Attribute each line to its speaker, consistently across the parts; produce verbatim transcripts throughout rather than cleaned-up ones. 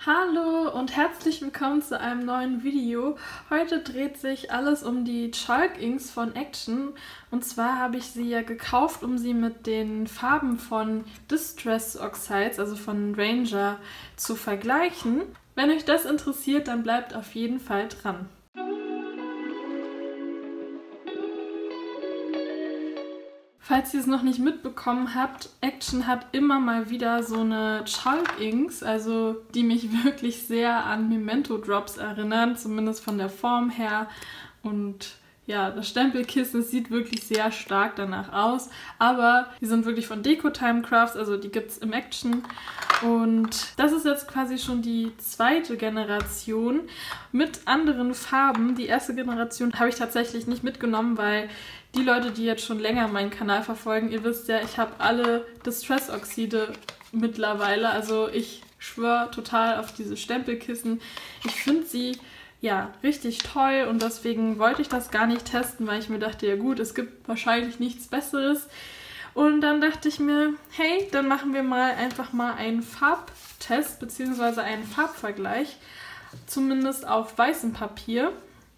Speaker 1: Hallo und herzlich willkommen zu einem neuen Video. Heute dreht sich alles um die Chalk Inks von Action. Und zwar habe ich sie ja gekauft, um sie mit den Farben von Distress Oxides, also von Ranger, zu vergleichen. Wenn euch das interessiert, dann bleibt auf jeden Fall dran. Falls ihr es noch nicht mitbekommen habt, Action hat immer mal wieder so eine Chalk Inks, also die mich wirklich sehr an Memento Drops erinnern, zumindest von der Form her. Und ja, das Stempelkissen sieht wirklich sehr stark danach aus, aber die sind wirklich von Decotime Crafts, also die gibt es im Action. Und das ist jetzt quasi schon die zweite Generation mit anderen Farben. Die erste Generation habe ich tatsächlich nicht mitgenommen, weil die Leute, die jetzt schon länger meinen Kanal verfolgen, ihr wisst ja, ich habe alle Distress-Oxide mittlerweile. Also ich schwöre total auf diese Stempelkissen. Ich finde sie ja richtig toll und deswegen wollte ich das gar nicht testen, weil ich mir dachte, ja gut, es gibt wahrscheinlich nichts Besseres. Und dann dachte ich mir, hey, dann machen wir mal einfach mal einen Farbtest bzw. einen Farbvergleich, zumindest auf weißem Papier.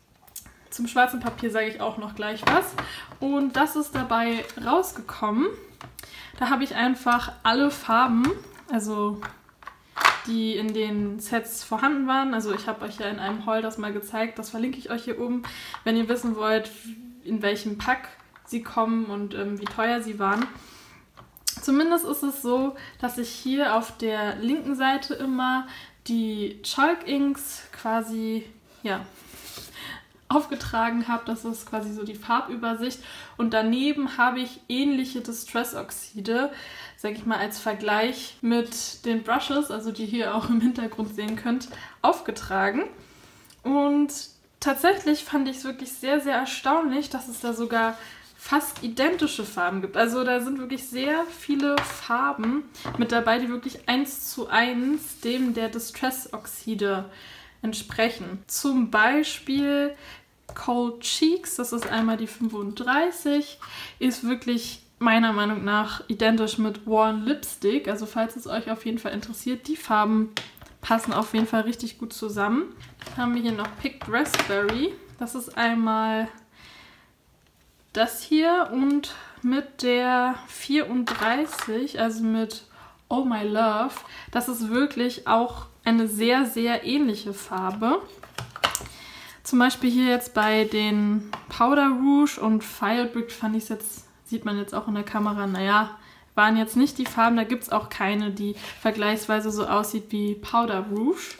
Speaker 1: Zum schwarzen Papier sage ich auch noch gleich was. Und das ist dabei rausgekommen. Da habe ich einfach alle Farben, also die in den Sets vorhanden waren. Also ich habe euch ja in einem Haul das mal gezeigt. Das verlinke ich euch hier oben, wenn ihr wissen wollt, in welchem Pack sie kommen und ähm, wie teuer sie waren. Zumindest ist es so, dass ich hier auf der linken Seite immer die Chalk Inks quasi, ja, aufgetragen habe. Das ist quasi so die Farbübersicht. Und daneben habe ich ähnliche Distress-Oxide, sage ich mal, als Vergleich mit den Brushes, also die ihr auch im Hintergrund sehen könnt, aufgetragen. Und tatsächlich fand ich es wirklich sehr, sehr erstaunlich, dass es da sogar fast identische Farben gibt. Also da sind wirklich sehr viele Farben mit dabei, die wirklich eins zu eins dem der Distress-Oxide entsprechen. Zum Beispiel Cold Cheeks, das ist einmal die fünfunddreißig, ist wirklich meiner Meinung nach identisch mit Worn Lipstick. Also falls es euch auf jeden Fall interessiert, die Farben passen auf jeden Fall richtig gut zusammen. Dann haben wir hier noch Picked Raspberry. Das ist einmal das hier und mit der vierunddreißig, also mit Oh My Love, das ist wirklich auch eine sehr, sehr ähnliche Farbe. Zum Beispiel hier jetzt bei den Powder Rouge und Firebrick fand ich es jetzt, sieht man jetzt auch in der Kamera, naja, waren jetzt nicht die Farben. Da gibt es auch keine, die vergleichsweise so aussieht wie Powder Rouge.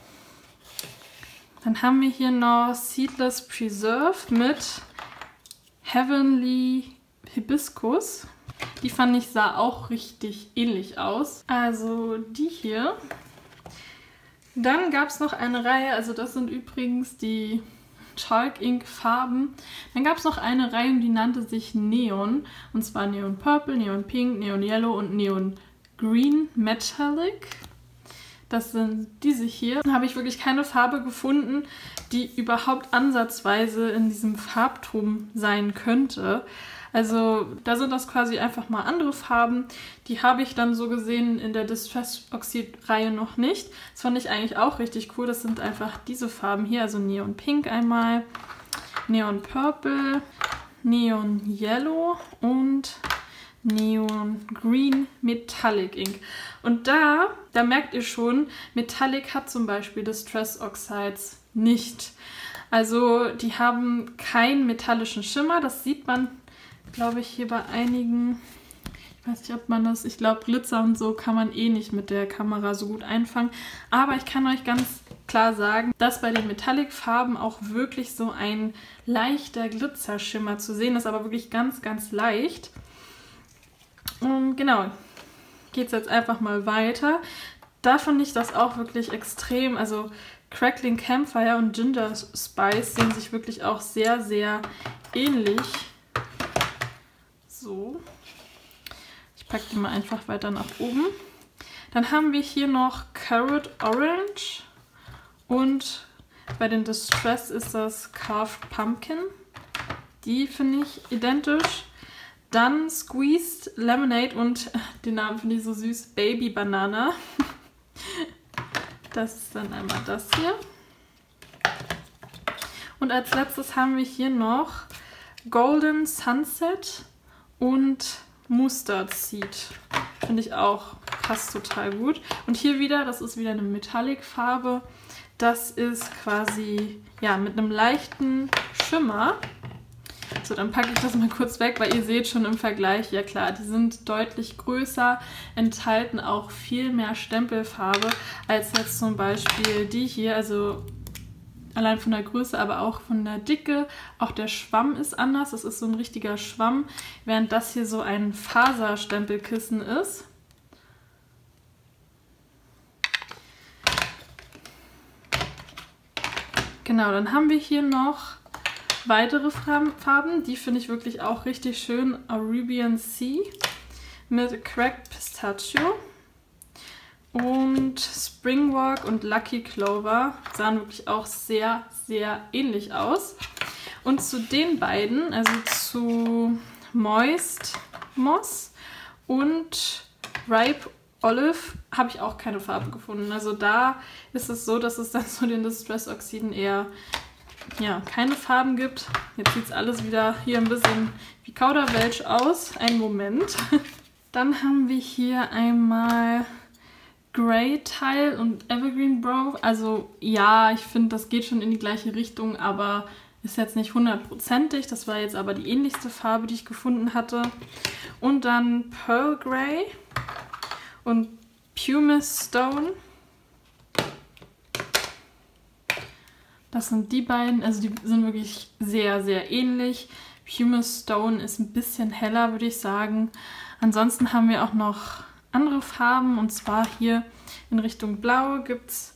Speaker 1: Dann haben wir hier noch Seedless Preserve mit Heavenly Hibiscus. Die fand ich, sah auch richtig ähnlich aus. Also die hier. Dann gab es noch eine Reihe, also das sind übrigens die Chalk Ink Farben. Dann gab es noch eine Reihe, die nannte sich Neon. Und zwar Neon Purple, Neon Pink, Neon Yellow und Neon Green Metallic. Das sind diese hier. Da habe ich wirklich keine Farbe gefunden, die überhaupt ansatzweise in diesem Farbton sein könnte. Also da sind das quasi einfach mal andere Farben. Die habe ich dann so gesehen in der Distress Oxide Reihe noch nicht. Das fand ich eigentlich auch richtig cool. Das sind einfach diese Farben hier. Also Neon Pink einmal, Neon Purple, Neon Yellow und Neon Green Metallic Ink. Und da, da merkt ihr schon, Metallic hat zum Beispiel Distress Oxides nicht. Also die haben keinen metallischen Schimmer. Das sieht man, glaube ich, hier bei einigen, ich weiß nicht, ob man das, ich glaube Glitzer und so kann man eh nicht mit der Kamera so gut einfangen. Aber ich kann euch ganz klar sagen, dass bei den Metallic-Farben auch wirklich so ein leichter Glitzerschimmer zu sehen ist, aber wirklich ganz, ganz leicht. Und genau, geht es jetzt einfach mal weiter. Da fand ich das auch wirklich extrem, also Crackling Campfire und Ginger Spice sehen sich wirklich auch sehr, sehr ähnlich. So, ich packe die mal einfach weiter nach oben. Dann haben wir hier noch Carrot Orange und bei den Distress ist das Carved Pumpkin. Die finde ich identisch. Dann Squeezed Lemonade und den Namen finde ich so süß, Baby Banana. Das ist dann einmal das hier. Und als letztes haben wir hier noch Golden Sunset und Mustard Seed. Finde ich auch, passt total gut. Und hier wieder, das ist wieder eine Metallic-Farbe. Das ist quasi, ja, mit einem leichten Schimmer. So, dann packe ich das mal kurz weg, weil ihr seht schon im Vergleich, ja klar, die sind deutlich größer, enthalten auch viel mehr Stempelfarbe als jetzt zum Beispiel die hier. Also allein von der Größe, aber auch von der Dicke. Auch der Schwamm ist anders. Das ist so ein richtiger Schwamm, während das hier so ein Faserstempelkissen ist. Genau, dann haben wir hier noch weitere Farben. Die finde ich wirklich auch richtig schön. Arabian Sea mit Cracked Pistachio. Und Springwalk und Lucky Clover sahen wirklich auch sehr, sehr ähnlich aus. Und zu den beiden, also zu Moist Moss und Ripe Olive, habe ich auch keine Farbe gefunden. Also da ist es so, dass es dann zu den Distress-Oxiden eher ja, keine Farben gibt. Jetzt sieht es alles wieder hier ein bisschen wie Kauderwelsch aus. Einen Moment. Dann haben wir hier einmal Grey Tile und Evergreen Brow. Also ja, ich finde, das geht schon in die gleiche Richtung, aber ist jetzt nicht hundertprozentig. Das war jetzt aber die ähnlichste Farbe, die ich gefunden hatte. Und dann Pearl Grey und Pumice Stone. Das sind die beiden, also die sind wirklich sehr, sehr ähnlich. Pumice Stone ist ein bisschen heller, würde ich sagen. Ansonsten haben wir auch noch andere Farben, und zwar hier in Richtung Blau gibt es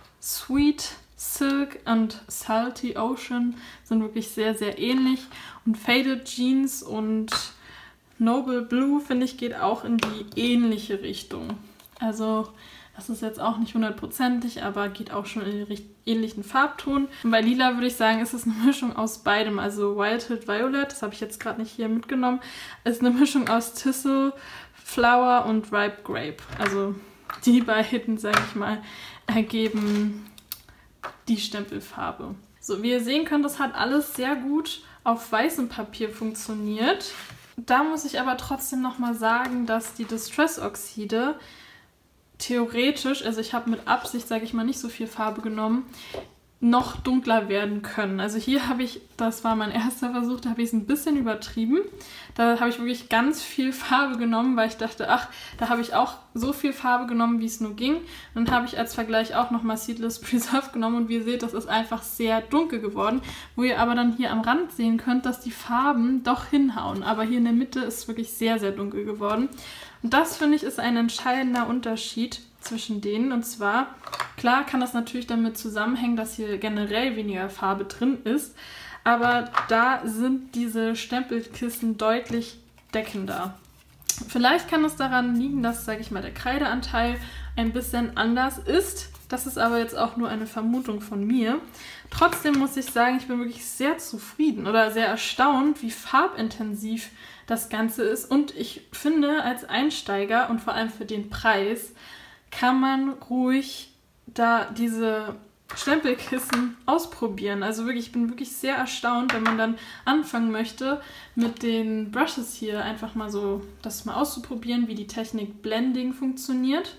Speaker 1: Sweet Silk und Salty Ocean, sind wirklich sehr, sehr ähnlich. Und Faded Jeans und Noble Blue, finde ich, geht auch in die ähnliche Richtung. Also das ist jetzt auch nicht hundertprozentig, aber geht auch schon in den ähnlichen Farbton. Und bei Lila würde ich sagen, ist es eine Mischung aus beidem. Also Wild Hill Violet, das habe ich jetzt gerade nicht hier mitgenommen, ist eine Mischung aus Thistle, Flower und Ripe Grape. Also die beiden, sage ich mal, ergeben die Stempelfarbe. So, wie ihr sehen könnt, das hat alles sehr gut auf weißem Papier funktioniert. Da muss ich aber trotzdem nochmal sagen, dass die Distress-Oxide theoretisch, also ich habe mit Absicht, sage ich mal, nicht so viel Farbe genommen, noch dunkler werden können. Also hier habe ich, das war mein erster Versuch, da habe ich es ein bisschen übertrieben. Da habe ich wirklich ganz viel Farbe genommen, weil ich dachte, ach, da habe ich auch so viel Farbe genommen, wie es nur ging. Und dann habe ich als Vergleich auch nochmal Seedless Preserve genommen und wie ihr seht, das ist einfach sehr dunkel geworden. Wo ihr aber dann hier am Rand sehen könnt, dass die Farben doch hinhauen. Aber hier in der Mitte ist es wirklich sehr, sehr dunkel geworden. Und das, finde ich, ist ein entscheidender Unterschied zwischen denen. Und zwar, klar kann das natürlich damit zusammenhängen, dass hier generell weniger Farbe drin ist, aber da sind diese Stempelkissen deutlich deckender. Vielleicht kann es daran liegen, dass, sage ich mal, der Kreideanteil ein bisschen anders ist. Das ist aber jetzt auch nur eine Vermutung von mir. Trotzdem muss ich sagen, ich bin wirklich sehr zufrieden oder sehr erstaunt, wie farbintensiv das Ganze ist. Und ich finde, als Einsteiger und vor allem für den Preis kann man ruhig da diese Stempelkissen ausprobieren. Also wirklich, ich bin wirklich sehr erstaunt, wenn man dann anfangen möchte, mit den Brushes hier einfach mal so das mal auszuprobieren, wie die Technik Blending funktioniert.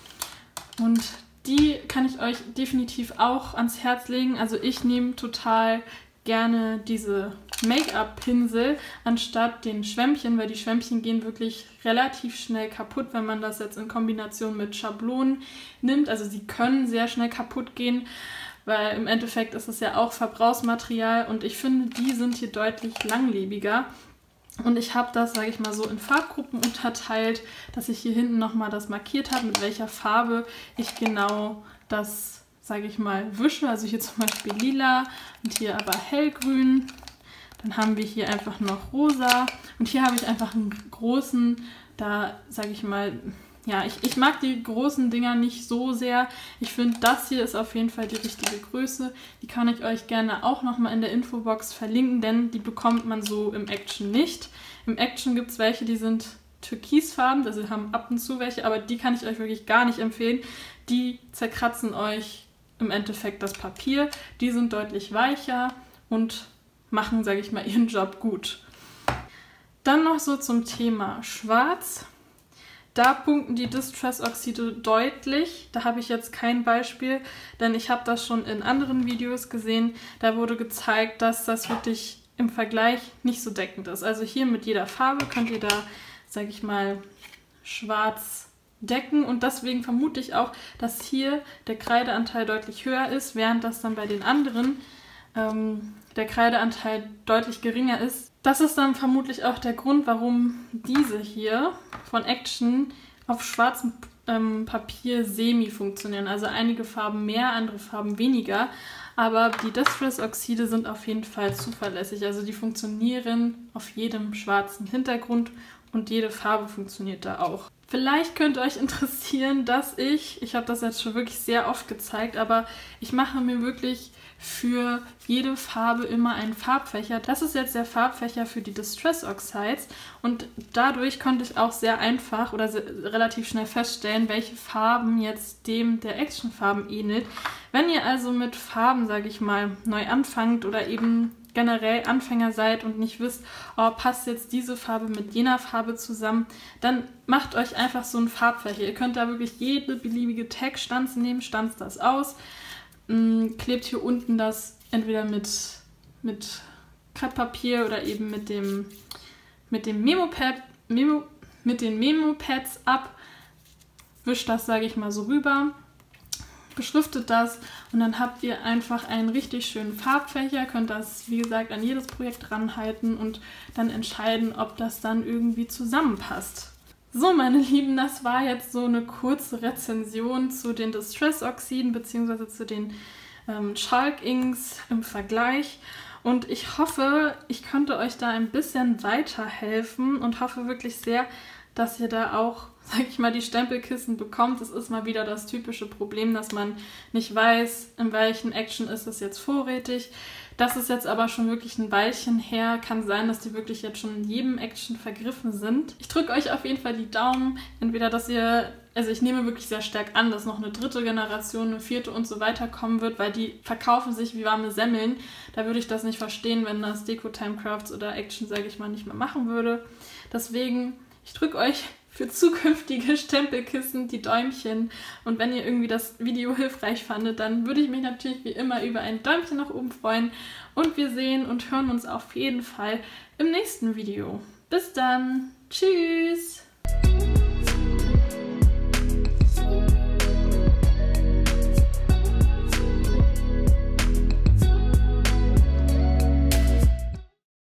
Speaker 1: Und die kann ich euch definitiv auch ans Herz legen. Also ich nehme total gerne diese Make-up-Pinsel anstatt den Schwämmchen, weil die Schwämmchen gehen wirklich relativ schnell kaputt, wenn man das jetzt in Kombination mit Schablonen nimmt. Also sie können sehr schnell kaputt gehen, weil im Endeffekt ist es ja auch Verbrauchsmaterial und ich finde, die sind hier deutlich langlebiger. Und ich habe das, sage ich mal, so in Farbgruppen unterteilt, dass ich hier hinten nochmal das markiert habe, mit welcher Farbe ich genau das, sage ich mal, wische. Also hier zum Beispiel lila und hier aber hellgrün. Dann haben wir hier einfach noch rosa und hier habe ich einfach einen großen, da sage ich mal, ja, ich, ich mag die großen Dinger nicht so sehr. Ich finde, das hier ist auf jeden Fall die richtige Größe. Die kann ich euch gerne auch nochmal in der Infobox verlinken, denn die bekommt man so im Action nicht. Im Action gibt es welche, die sind türkisfarben, also haben ab und zu welche, aber die kann ich euch wirklich gar nicht empfehlen. die zerkratzen euch im Endeffekt das Papier. Die sind deutlich weicher und machen, sage ich mal, ihren Job gut. Dann noch so zum Thema Schwarz. Da punkten die Distress-Oxide deutlich. Da habe ich jetzt kein Beispiel, denn ich habe das schon in anderen Videos gesehen. Da wurde gezeigt, dass das wirklich im Vergleich nicht so deckend ist. Also hier mit jeder Farbe könnt ihr da, sage ich mal, schwarz decken. Und deswegen vermute ich auch, dass hier der Kreideanteil deutlich höher ist, während das dann bei den anderen ähm, der Kreideanteil deutlich geringer ist. Das ist dann vermutlich auch der Grund, warum diese hier von Action auf schwarzem ähm, Papier semi funktionieren. Also einige Farben mehr, andere Farben weniger. Aber die Distress-Oxide sind auf jeden Fall zuverlässig. Also die funktionieren auf jedem schwarzen Hintergrund und jede Farbe funktioniert da auch. Vielleicht könnte euch interessieren, dass ich, ich habe das jetzt schon wirklich sehr oft gezeigt, aber ich mache mir wirklich für jede Farbe immer einen Farbfächer. Das ist jetzt der Farbfächer für die Distress Oxides und dadurch konnte ich auch sehr einfach oder sehr, relativ schnell feststellen, welche Farben jetzt dem der Action-Farben ähnelt. Wenn ihr also mit Farben, sage ich mal, neu anfangt oder eben generell Anfänger seid und nicht wisst, oh, passt jetzt diese Farbe mit jener Farbe zusammen, dann macht euch einfach so einen Farbfächer. Ihr könnt da wirklich jede beliebige Tag-Stanze nehmen, stanzt das aus, mh, klebt hier unten das entweder mit, mit Krepppapier oder eben mit dem, mit dem Memo-Pad, Memo, mit den Memo-Pads ab, wischt das, sage ich mal, so rüber, beschriftet das und dann habt ihr einfach einen richtig schönen Farbfächer, könnt das, wie gesagt, an jedes Projekt ranhalten und dann entscheiden, ob das dann irgendwie zusammenpasst. So, meine Lieben, das war jetzt so eine kurze Rezension zu den Distress-Oxiden bzw. zu den ähm, Chalk Inks im Vergleich. Und ich hoffe, ich konnte euch da ein bisschen weiterhelfen und hoffe wirklich sehr, dass ihr da auch, sag ich mal, die Stempelkissen bekommt. Das ist mal wieder das typische Problem, dass man nicht weiß, in welchen Action ist es jetzt vorrätig. Das ist jetzt aber schon wirklich ein Weilchen her. Kann sein, dass die wirklich jetzt schon in jedem Action vergriffen sind. Ich drücke euch auf jeden Fall die Daumen. Entweder, dass ihr, also ich nehme wirklich sehr stark an, dass noch eine dritte Generation, eine vierte und so weiter kommen wird, weil die verkaufen sich wie warme Semmeln. Da würde ich das nicht verstehen, wenn das Decotime Crafts oder Action, sage ich mal, nicht mehr machen würde. Deswegen, ich drücke euch für zukünftige Stempelkissen die Däumchen. Und wenn ihr irgendwie das Video hilfreich fandet, dann würde ich mich natürlich wie immer über ein Däumchen nach oben freuen. Und wir sehen und hören uns auf jeden Fall im nächsten Video. Bis dann. Tschüss.